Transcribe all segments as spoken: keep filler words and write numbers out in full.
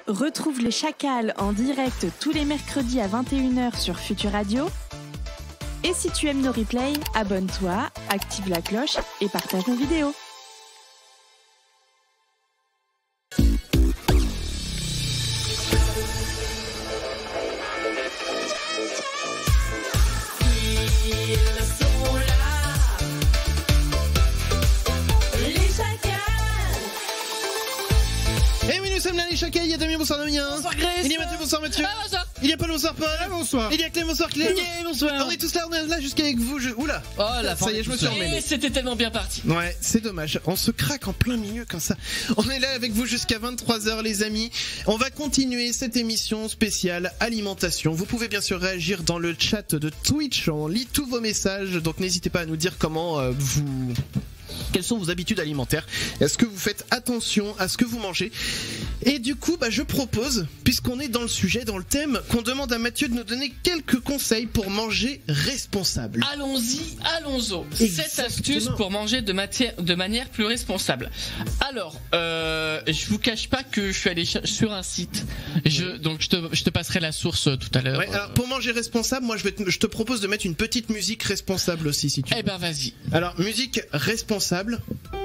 Retrouve les Chacals en direct tous les mercredis à vingt et une heures sur Futur Radio. Et si tu aimes nos replays, abonne-toi, active la cloche et partage nos vidéos. Il y a Damien, bonsoir Damien. Bonsoir Grace. Il y a Mathieu, bonsoir Mathieu. Ah, bonsoir. Il y a Paul, bonsoir Paul. Ah, bonsoir. Il y a Clem, bonsoir Clem. Yeah, bonsoir. On est tous là, on est là jusqu'avec vous. Je... Oula. Oh la ça y est, je me suis emmêlé. C'était tellement bien parti. Ouais, c'est dommage. On se craque en plein milieu comme ça. On est là avec vous jusqu'à vingt-trois heures les amis. On va continuer cette émission spéciale alimentation. Vous pouvez bien sûr réagir dans le chat de Twitch. On lit tous vos messages. Donc n'hésitez pas à nous dire comment euh, vous... Quelles sont vos habitudes alimentaires? Est-ce que vous faites attention à ce que vous mangez? Et du coup, bah, je propose, puisqu'on est dans le sujet, dans le thème, qu'on demande à Mathieu de nous donner quelques conseils pour manger responsable. Allons-y, allons-y. Cette astuce pour manger de, matière, de manière plus responsable. Alors, euh, je vous cache pas que je suis allé sur un site. Je, donc, je te, je te passerai la source tout à l'heure. Ouais, alors, pour manger responsable, moi, je, vais te, je te propose de mettre une petite musique responsable aussi, si tu veux. Eh ben, vas-y. Alors, musique responsable.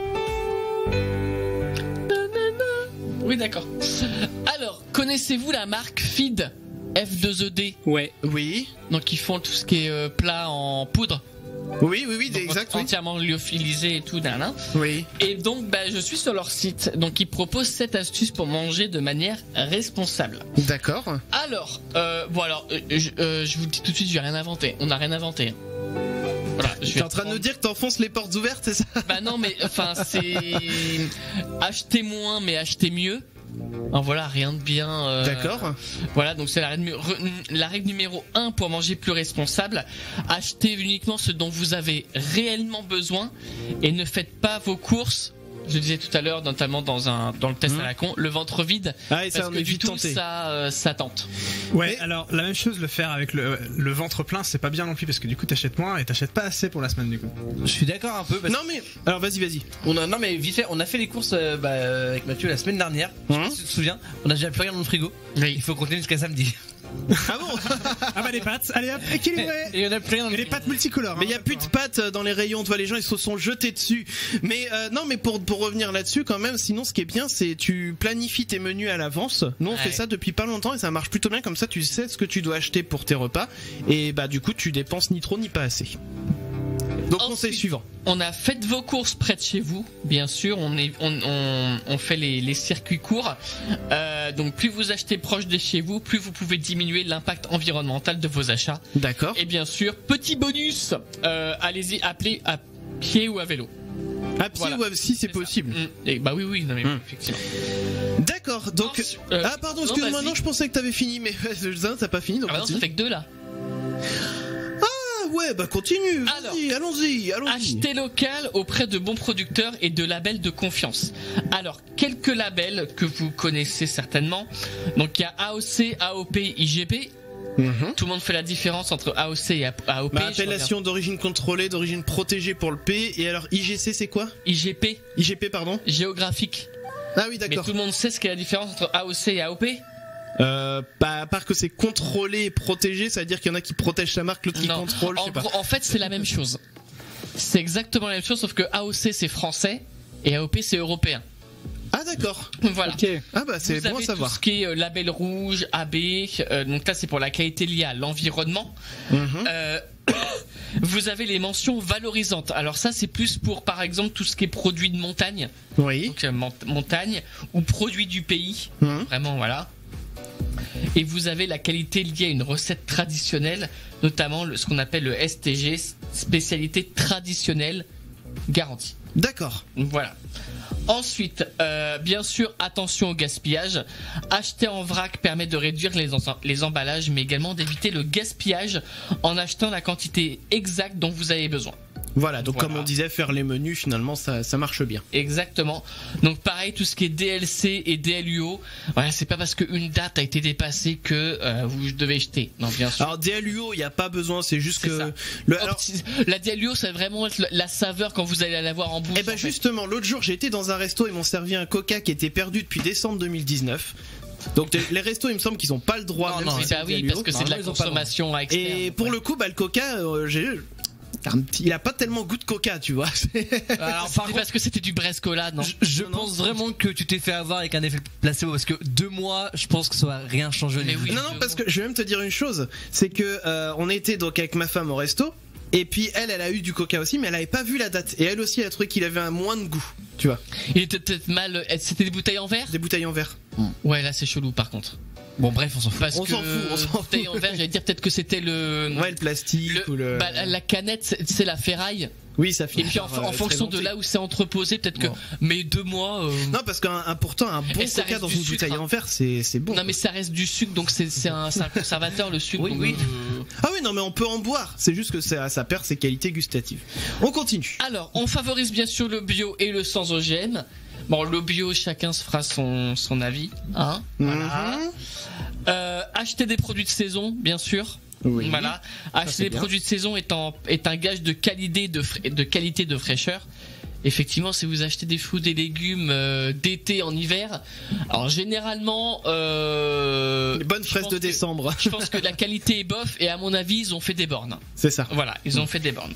Oui, d'accord. Alors, connaissez-vous la marque Feed F deux E D? Ouais. Oui. Donc, ils font tout ce qui est euh, plat en poudre. Oui, oui, oui, donc, exact. Entièrement oui. lyophilisé et tout, nan, oui. Et donc, bah, je suis sur leur site. Donc, ils proposent cette astuce pour manger de manière responsable. D'accord. Alors, euh, bon, alors, euh, je, euh, je vous le dis tout de suite, j'ai rien inventé. On n'a rien inventé. Voilà, je T'es en train de nous dire que t'enfonces les portes ouvertes, c'est ça? Bah non, mais enfin, c'est acheter moins, mais acheter mieux. Alors voilà, rien de bien. Euh... D'accord. Voilà, donc c'est la règle, la règle numéro un pour manger plus responsable. Achetez uniquement ce dont vous avez réellement besoin et ne faites pas vos courses. Je disais tout à l'heure, notamment dans un dans le test mmh. à la con, le ventre vide, ah, et ça, parce que du tout ça euh, ça tente. Ouais, alors la même chose, le faire avec le, le ventre plein, c'est pas bien non plus parce que du coup t'achètes moins et t'achètes pas assez pour la semaine du coup. Je suis d'accord un peu. Parce... Non mais alors vas-y vas-y. On a non mais vite fait, on a fait les courses euh, bah, avec Mathieu la semaine dernière. Je sais pas si tu te souviens. On a déjà plus rien dans le frigo. Oui. Il faut continuer jusqu'à samedi. Ah bon? Ah bah les pâtes, allez hop, équilibré. Et on a plein et les pâtes multicolores. Mais il hein, y a plus de pâtes dans les rayons, tu vois, les gens ils se sont jetés dessus. Mais euh, non, mais pour pour revenir là-dessus quand même, sinon ce qui est bien, c'est tu planifies tes menus à l'avance. Nous on ouais. fait ça depuis pas longtemps et ça marche plutôt bien, comme ça tu sais ce que tu dois acheter pour tes repas et bah du coup tu dépenses ni trop ni pas assez. Donc Ensuite, conseil suivant. On a fait vos courses près de chez vous, bien sûr. On est, on, on, on fait les, les circuits courts. Euh, donc plus vous achetez proche de chez vous, plus vous pouvez diminuer l'impact environnemental de vos achats. D'accord. Et bien sûr, petit bonus, euh, allez-y, appelez à pied ou à vélo. À pied voilà. ou à si c'est possible. Mmh. Et bah oui oui, non mais mmh. effectivement. D'accord. Donc euh, ah pardon, excuse-moi, non, non, je pensais que t'avais fini, mais t'as pas fini. Donc ah bah non, ça fait que deux là. Ouais, bah continue, allons-y, allons-y, allons-y. Achetez local auprès de bons producteurs et de labels de confiance. Alors, quelques labels que vous connaissez certainement. Donc, il y a A O C, A O P, I G P. Mm-hmm. Tout le monde fait la différence entre A O C et A O P. Bah, appellation d'origine contrôlée, d'origine protégée pour le P. Et alors, I G C, c'est quoi? I G P. I G P, pardon. Géographique. Ah oui, d'accord. Mais tout le monde sait ce qu'est la différence entre A O C et A O P? Euh, bah, à part que c'est contrôlé et protégé, ça veut dire qu'il y en a qui protègent sa marque, l'autre qui contrôle. En, je sais pas. Gros, en fait, c'est la même chose. C'est exactement la même chose, sauf que A O C c'est français et A O P c'est européen. Ah d'accord. Voilà. Okay. Ah bah c'est bon à savoir. Tout ce qui est euh, label rouge, A B, euh, donc là c'est pour la qualité liée à l'environnement. Mm-hmm. Euh, vous avez les mentions valorisantes. Alors ça c'est plus pour par exemple tout ce qui est produit de montagne. Oui. Donc euh, mont- montagne ou produit du pays. Mm-hmm. Vraiment voilà. Et vous avez la qualité liée à une recette traditionnelle, notamment le, ce qu'on appelle le S T G, spécialité traditionnelle garantie. D'accord. Voilà. Ensuite, euh, bien sûr, attention au gaspillage. Acheter en vrac permet de réduire les, en- les emballages, mais également d'éviter le gaspillage en achetant la quantité exacte dont vous avez besoin. Voilà, donc voilà. Comme on disait, faire les menus, finalement, ça, ça marche bien. Exactement. Donc pareil, tout ce qui est D L C et D L U O, voilà, c'est pas parce qu'une date a été dépassée que euh, vous devez jeter. Non, bien sûr. Alors D L U O, il n'y a pas besoin, c'est juste c'est que... Ça. Le, alors... La D L U O, c'est vraiment la saveur quand vous allez la voir en bouche. Eh ben justement, l'autre jour, j'ai été dans un resto et m'ont servi un coca qui était perdu depuis décembre deux mille dix-neuf. Donc les restos, il me semble qu'ils ont pas le droit. Non, même non, si Oui, c'est bah oui, interdit. parce que c'est de la Normalement, ils ont pas le droit. consommation à externe. Et pour le coup, bah le Coca, euh, j'ai un petit- il a pas tellement goût de Coca, tu vois. Alors, C'est par contre, parce que c'était du Brescola, non je, je Non, non. pense vraiment que tu t'es fait avoir avec un effet placebo parce que deux mois, je pense que ça va rien changer. Mais oui. Non, non, parce que je vais même te dire une chose, c'est que euh, on était donc avec ma femme au resto, et puis elle, elle a eu du Coca aussi, mais elle avait pas vu la date, et elle aussi, elle a trouvé qu'il avait un moins de goût, tu vois, Il était peut-être mal. C'était des bouteilles en verre. des bouteilles en verre. Ouais, là c'est chelou par contre. Bon, bref, on s'en fout. Parce On que s'en fout, on s'en fout. bouteille en verre, j'allais dire peut-être que c'était le. Ouais, le plastique le- ou le. bah, la- la canette, c'est c'est la ferraille. Oui, ça Et finit. puis en, par, en euh, fonction de très là où c'est entreposé, peut-être que. Bon. Mais deux mois. euh, Non, parce qu'un un- pourtant un bon Et ça Coca reste dans du une sucre, bouteille hein. en verre, c'est c'est bon. Non, mais ça reste du sucre, donc c'est c'est un, c'est un conservateur le sucre. Oui, donc, oui. euh, Ah oui, non, mais on peut en boire. C'est juste que ça, ça perd ses qualités gustatives. On continue. Alors, on favorise bien sûr le bio et le sans O G M. Bon, le bio, chacun se fera son, son avis. Hein voilà. Mhm. Euh, acheter des produits de saison, bien sûr. Oui. Voilà. Acheter c'est des bien. produits de saison est, en- est un gage de qualité de, fra- de qualité de fraîcheur. Effectivement, si vous achetez des fruits et légumes euh, d'été en hiver, alors généralement, euh, Les bonnes je fraises pense de que- décembre. Je pense que la qualité est bof et à mon avis, ils ont fait des bornes. C'est ça. Voilà, ils Mm. ont fait des bornes.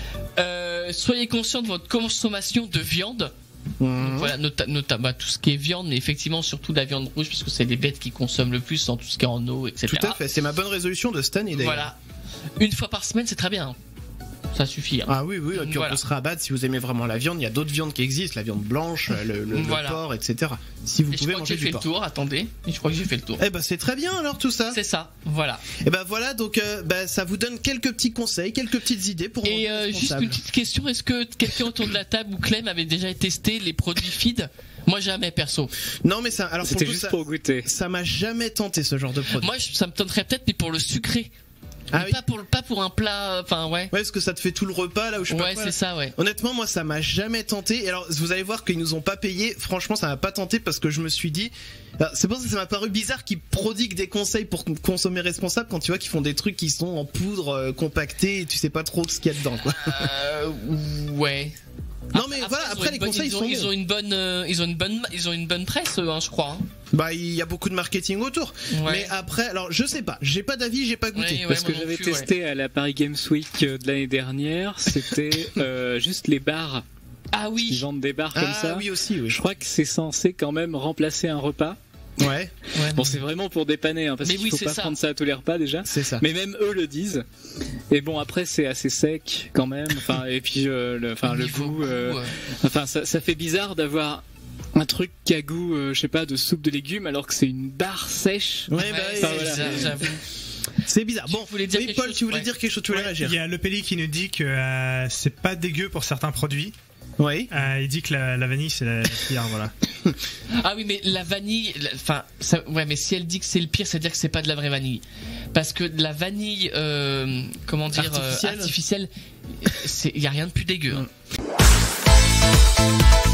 Euh, soyez conscient de votre consommation de viande. Mhm. Voilà, nota- nota- bah, tout ce qui est viande, mais effectivement surtout la viande rouge, parce que c'est les bêtes qui consomment le plus dans tout ce qui est en eau, et cetera. Tout à fait. C'est ma bonne résolution de cette année d'ailleurs. Voilà. Une fois par semaine, c'est très bien. Ça suffit. hein. Ah oui, oui, et puis Voilà. on peut se rabattre si vous aimez vraiment la viande. Il y a d'autres viandes qui existent, la viande blanche, le, le- le Voilà. porc, et cetera. Si vous Et je pouvez crois que manger j'ai du fait le porc. tour, attendez. Je crois que j'ai fait le tour. Eh ben c'est très bien alors tout ça. C'est ça, voilà. Et ben voilà, donc euh, bah, ça vous donne quelques petits conseils, quelques petites idées pour Et manger euh, juste responsable. une petite question, est-ce que quelqu'un autour de la table ou Clem avait déjà testé les produits feed? Moi jamais, perso. Non mais ça, alors pour C'était le coup, juste ça, pour goûter. ça m'a jamais tenté ce genre de produit. Moi, je- ça me tenterait peut-être, mais pour le sucré. Ah Mais oui. pas, pour, le- pas pour un plat, enfin ouais. Ouais, parce que ça te fait tout le repas là où je sais pas Ouais, quoi, c'est là. ça, ouais. Honnêtement, moi, ça m'a jamais tenté. Et alors, vous allez voir qu'ils nous ont pas payé. Franchement, ça m'a pas tenté parce que je me suis dit. Alors, c'est pour ça que ça m'a paru bizarre qu'ils prodiguent des conseils pour consommer responsable quand tu vois qu'ils font des trucs qui sont en poudre euh, compactée et tu sais pas trop ce qu'il y a dedans, quoi. Euh, ouais. Non, mais voilà, ils ont après, une les bonne- conseils ils ont, sont ils bons. ont une bonne, euh, ils ont une bonne, ils ont une bonne presse, eux, hein, je crois. hein. Bah, il y a beaucoup de marketing autour. Ouais. Mais après, alors, je sais pas. J'ai pas d'avis, j'ai pas goûté. Ouais, ouais, Parce moi que non j'avais plus, ouais. testé à la Paris Games Week euh, de l'année dernière, c'était euh, juste les bars. Ah Ils oui. vendent des bars comme Ah ça. oui aussi, oui. Je crois que c'est censé quand même remplacer un repas. Ouais, Ouais. Bon, c'est vraiment pour dépanner, hein, parce Mais qu'il oui, faut c'est pas ça. prendre ça à tous les repas déjà. c'est ça. Mais même eux le disent. Et bon, après c'est assez sec quand même. Enfin, et puis euh, le, enfin le Niveau goût. euh, goût, euh, Enfin, ça, ça fait bizarre d'avoir un truc qui a goût, euh, je sais pas, de soupe de légumes, alors que c'est une barre sèche. Ouais, bah, ouais, oui, c'est enfin, voilà. bizarre, j'avoue. c'est bizarre. Tu Bon, voulais dire oui, quelque Paul, chose, tu voulais ouais. dire quelque chose, tu voulais Ouais, réagir. il y a le Peli qui nous dit que euh, c'est pas dégueu pour certains produits. Oui. Euh, il dit que la, la vanille c'est la, la pire, voilà. Ah oui, mais la vanille, la- enfin, ça- ouais, mais si elle dit que c'est le pire, c'est à dire que c'est pas de la vraie vanille. Parce que de la vanille, euh, comment dire, euh, Artificielle. artificielle, c'est, y a rien de plus dégueu. hein. Mm.